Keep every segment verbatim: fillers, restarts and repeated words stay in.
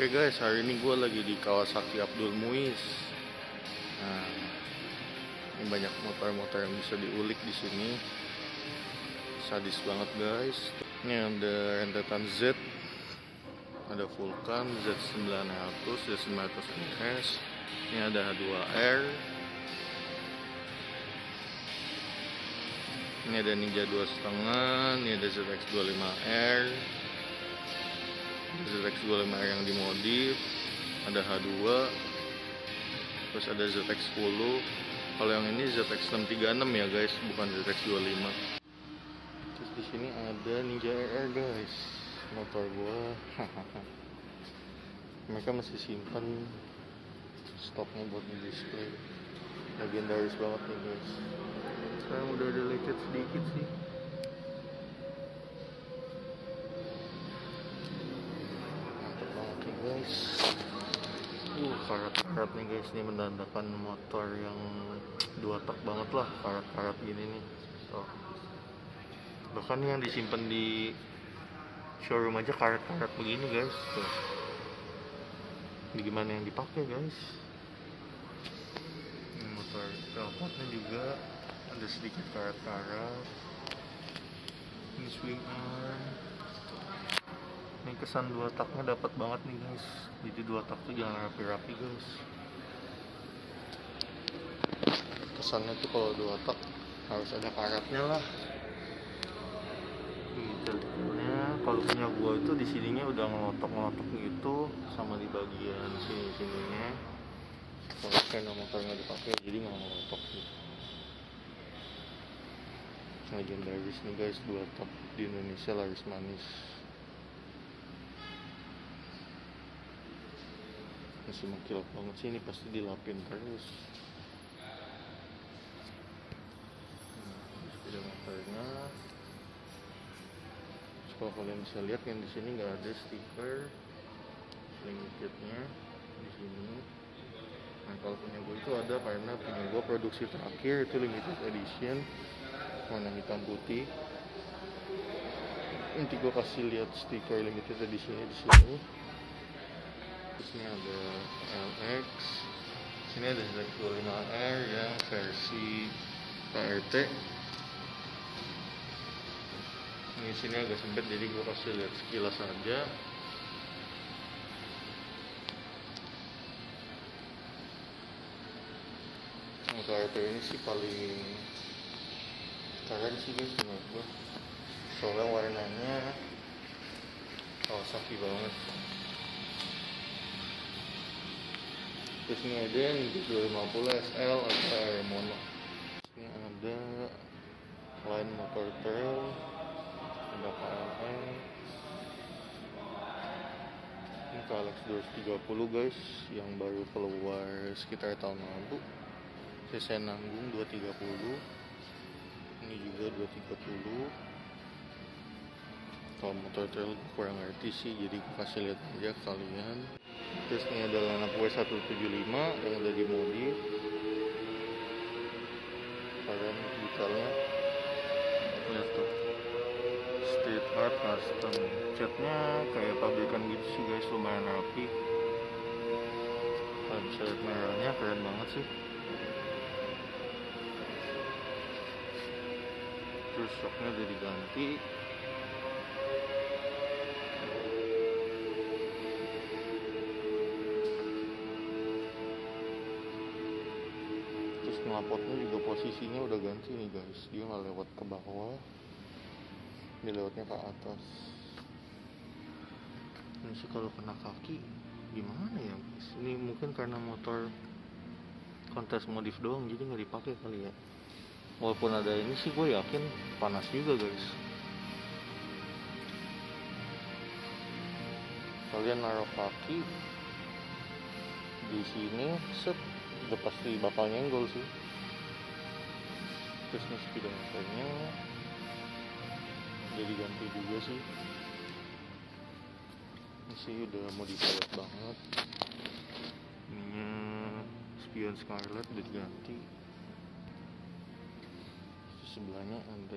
Oke guys, hari ini gue lagi di Kawasaki Abdul Muiz. Nah, ini banyak motor-motor yang bisa diulik di sini. Sadis banget guys. Ini ada rentetan Z, ada Vulcan Z sembilan ratus, Z sembilan ratus S. Ini ada H dua R. Ini ada Ninja dua setengah. Ini ada Z X dua puluh lima R. Z X dua puluh lima R yang dimodif, ada H dua, terus ada Z X sepuluh. Kalau yang ini Z X enam tiga enam ya guys, bukan Z X dua puluh lima. Terus di sini ada Ninja R R guys, motor gua. Mereka masih simpan stoknya buat di display. Legendaris banget nih guys. Sekarang udah ada lecet sedikit sih. Guys, uh karat-karat nih guys, ini menandakan motor yang dua tak banget lah, karat-karat gini nih. So, bahkan yang disimpan di showroom aja karat-karat begini guys. Tuh, ini gimana yang dipakai guys? Ini motor knalpotnya juga ada sedikit karat-karat. Ini swing arm. Ini kesan dua taknya dapat banget nih guys. Jadi dua tak tuh jangan rapi-rapi guys. Kesannya tuh kalau dua tak harus ada karatnya lah. Detailnya kalau punya gua itu di sininya udah ngelotok-ngelotok gitu, sama di bagian sini-sininya. Kalau kena motornya dipakai jadi nggak ngelotok gitu. Legendaris nih guys, dua tak di Indonesia laris manis. Masih mengkilap banget sih, ini pasti dilapin terus. Nah, sepeda motornya. Terus kalau kalian bisa lihat yang di sini nggak ada stiker limitednya di sini. Nah kalau punya gue itu ada, karena punya gue produksi terakhir itu limited edition warna hitam putih. Nanti gue kasih lihat stiker limited editionnya di sini. Terus ini ada L X, ini ada Z X dua puluh lima R yang versi K R T. Ini sini agak sempit jadi gue kasih lihat sekilas aja. K R T ini sih paling keren sih guys menurut gue, soalnya warnanya Kawasaki banget. Terus ini ada yang dua lima puluh S L atau R mono. Ini ada line motor trail, ada K L X. Ini K L X dua ratus tiga puluh guys, yang baru keluar sekitar tahun lalu. C C nanggung dua ratus tiga puluh. Ini juga dua ratus tiga puluh. Kalau motor trail kurang ngerti sih, jadi gue kasih lihat aja ke kalian. Terus ini ada line-up W seratus tujuh puluh lima yang udah dimodif. Kalian detailnya lihat tuh, street art custom. Catnya kayak pabrikan gitu sih guys, lumayan rapi. Kalian bisa lihat merahnya, keren banget sih. Terus shocknya udah diganti. Knalpotnya juga posisinya udah ganti nih guys, dia nggak lewat ke bawah, dia lewatnya ke atas. Ini sih kalau kena kaki gimana ya guys, ini mungkin karena motor kontes modif doang jadi nggak dipakai kali ya. Walaupun ada ini sih gue yakin panas juga guys. Kalian naruh kaki di sini set, udah pasti bakal nyenggol sih. Terus nih sepeda motornya udah diganti juga sih. Ini sih udah modified banget. Ininya spion Scarlet udah diganti. Terus sebelahnya ada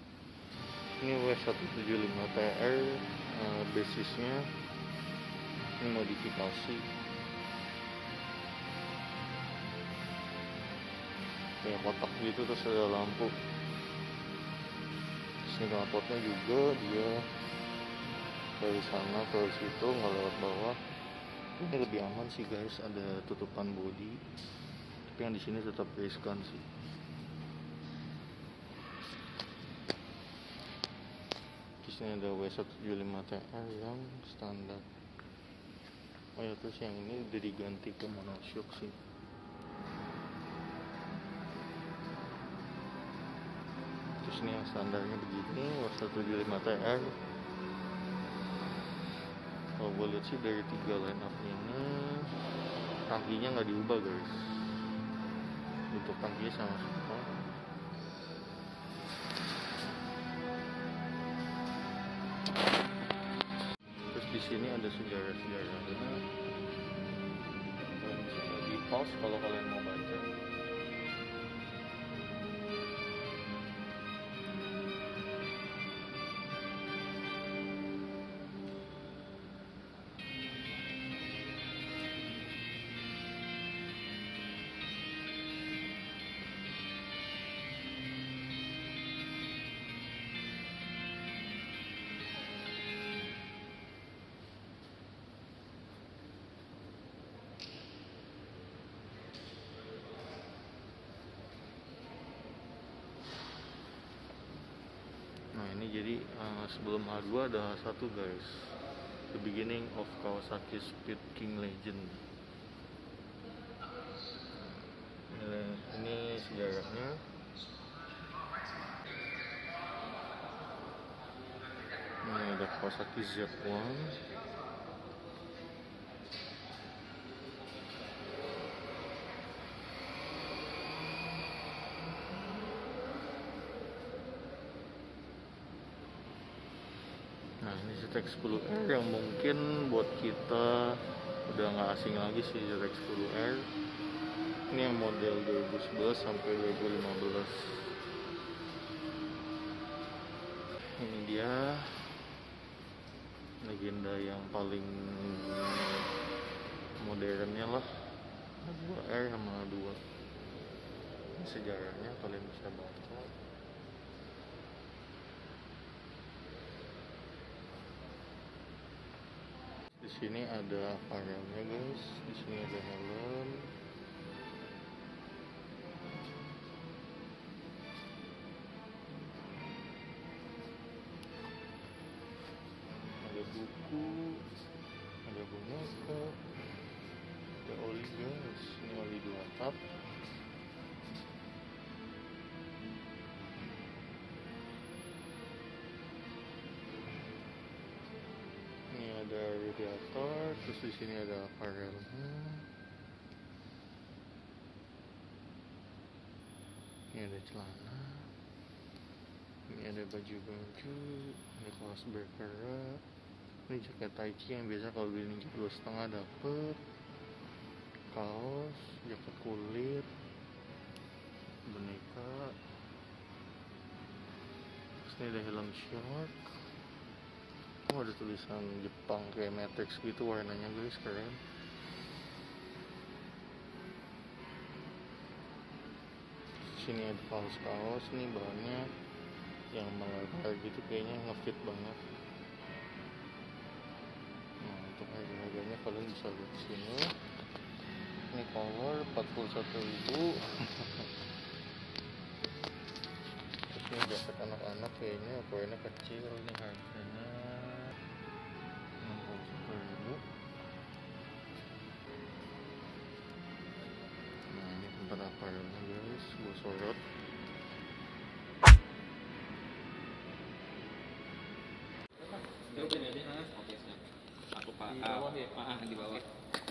ini W seratus tujuh puluh lima T R, uh, basisnya Ini modifikasi kayak kotak gitu, terus ada lampu. Terus ini knalpotnya juga dia dari sana ke situ, nggak lewat bawah. Ini lebih aman sih guys, ada tutupan bodi, tapi yang di sini tetap riskan sih. Di sini ada W seratus tujuh puluh lima T R yang standar. Oh ya, terus yang ini udah diganti ke monoshock sih. Terus ini yang standarnya begini, W seratus tujuh puluh lima T R. Kalau gue lihat sih dari tiga line up ini tangkinya nggak diubah guys, untuk tangkinya sama semua. Terus di sini ada sejarah-sejarahnya, kalian bisa di pause kalau kalian mau baca. Nah ini jadi uh, sebelum H dua ada H satu guys, The Beginning of Kawasaki Speed King Legend. Ini, ini sejarahnya. Ini ada Kawasaki Z satu. Nah ini Z X sepuluh R yang mungkin buat kita udah nggak asing lagi sih, Z X sepuluh R. Ini yang model dua ribu sebelas sampai dua ribu lima belas. Ini dia legenda yang paling modernnya lah, H dua R sama H dua. Ini sejarahnya kalian bisa baca. Di sini ada aparelnya guys, di sini ada helm. Ada buku, ada boneka, ada oli guys, ini oli dua tap. Ada radiator, terus di sini ada aparelnya. Ini ada celana, ini ada baju-baju, ada kaos bergerak, ini jaket Taichi yang biasa kalau beli Ninja dua setengah dapet, kaos, jaket kulit, boneka. Terus ini ada helm shark. Oh, ada tulisan Jepang kayak Matrix gitu warnanya guys, keren. Sini ada kaos-kaos nih, bahannya yang melebar gitu, kayaknya ngefit banget. Nah untuk harga-harganya kalian bisa lihat di sini. Ini color empat puluh satu ribu. Terus ini jaket anak-anak, kayaknya ukurannya kecil, ini harganya enam puluh satu ribu. Nah ini tempat aparelnya guys, gue sorot. Aku pak di bawah ya, ah, di bawah.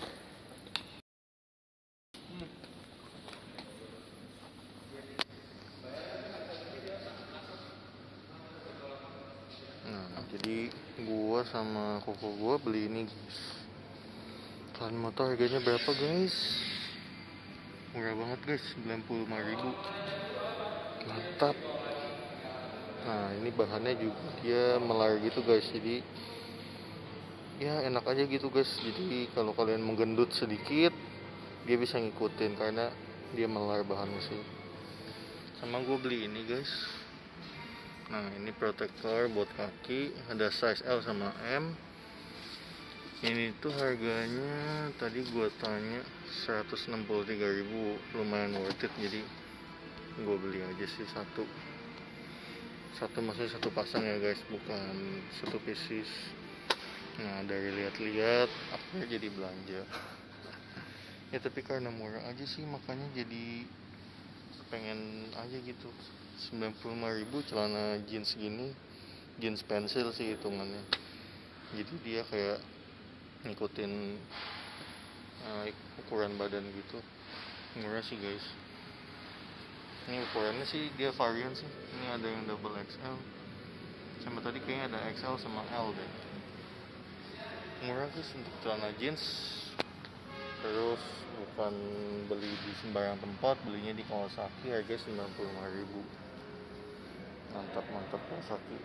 Nah jadi gua sama koko gua beli ini guys. Kalian mau tahu harganya berapa guys? Murah banget guys, sembilan puluh lima ribu. Mantap. Nah ini bahannya juga dia melar gitu guys, jadi ya enak aja gitu guys. Jadi kalau kalian menggendut sedikit dia bisa ngikutin karena dia melar bahannya sih. Sama gue beli ini guys. Nah ini protektor buat kaki, ada size L sama M. Ini tuh harganya tadi gue tanya seratus enam puluh tiga ribu, lumayan worth it. Jadi gue beli aja sih satu satu maksudnya satu pasang ya guys, bukan satu pieces. Nah dari lihat-lihat akhirnya jadi belanja. Ya tapi karena murah aja sih makanya jadi pengen aja gitu. Sembilan puluh lima ribu celana jeans gini, jeans pensil sih hitungannya. Jadi dia kayak ngikutin uh, ukuran badan gitu. Murah sih guys. Ini ukurannya sih dia varian sih. Ini ada yang double X L, sama tadi kayaknya ada X L sama L deh. Murah guys untuk celana jeans. Terus bukan beli di sembarang tempat, belinya di Kawasaki, harga sembilan puluh lima ribu. Mantap mantap Kawasaki.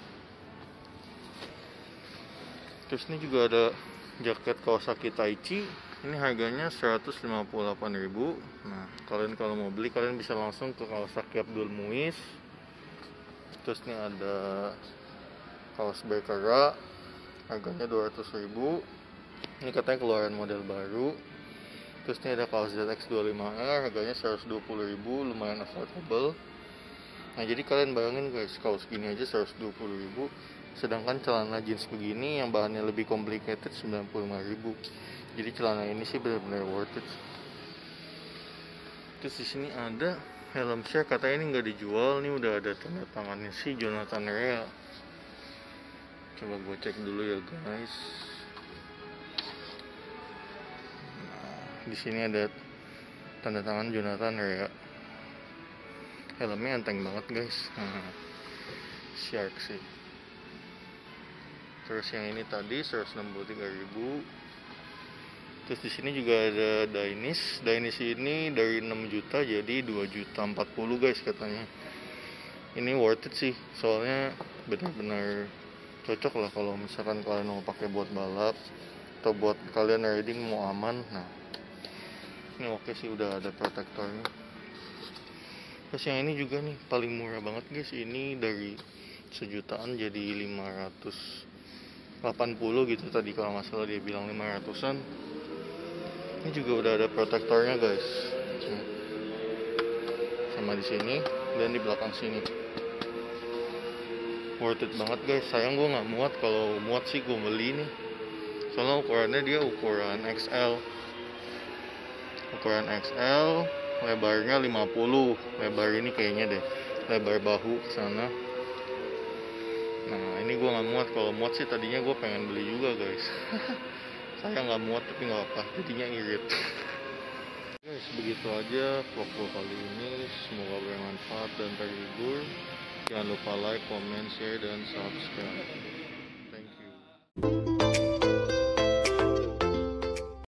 Terus ini juga ada jaket Kawasaki Taichi. Ini harganya seratus lima puluh delapan ribu. Nah, kalian kalau mau beli kalian bisa langsung ke Kawasaki Abdul Muiz. Terus ini ada kaos Berkera, harganya dua ratus ribu. Ini katanya keluaran model baru. Terus ini ada kaos Z X dua puluh lima R, harganya seratus dua puluh ribu, lumayan affordable. Nah, jadi kalian bayangin guys, kaos gini aja seratus dua puluh ribu. Sedangkan celana jeans begini yang bahannya lebih complicated sembilan puluh lima ribu. Jadi celana ini sih benar-benar worth it. Terus di sini ada helm share, katanya ini nggak dijual. Ini udah ada tanda tangannya sih Jonathan Rea. Coba gue cek dulu ya guys. Nah, di sini ada tanda tangan Jonathan Rea. Helmnya enteng banget guys. Nah, Shark sih. Terus yang ini tadi seratus enam puluh tiga ribu. Terus di sini juga ada Dainis. Dainis ini dari enam juta jadi dua juta empat puluh guys katanya. Ini worth it sih, soalnya benar-benar cocok lah kalau misalkan kalian mau pakai buat balap atau buat kalian riding mau aman. Nah, ini oke sih, udah ada protektornya. Terus yang ini juga nih paling murah banget guys. Ini dari sejutaan jadi lima ratus delapan puluh gitu tadi kalau nggak salah dia bilang lima ratusan. Ini juga udah ada protektornya guys. Sama di sini dan di belakang sini. Worth it banget guys. Sayang gue nggak muat, kalau muat sih gue beli nih. Soalnya ukurannya dia ukuran X L. Ukuran X L, lebarnya lima puluh. Lebar ini kayaknya deh, lebar bahu ke sana. Nah, ini gue nggak muat. Kalau muat sih tadinya gue pengen beli juga guys. Saya nggak muat tapi nggak apa, jadinya irit. Guys, begitu aja vlog kali ini. Semoga bermanfaat dan terhibur. Jangan lupa like, comment, share, dan subscribe.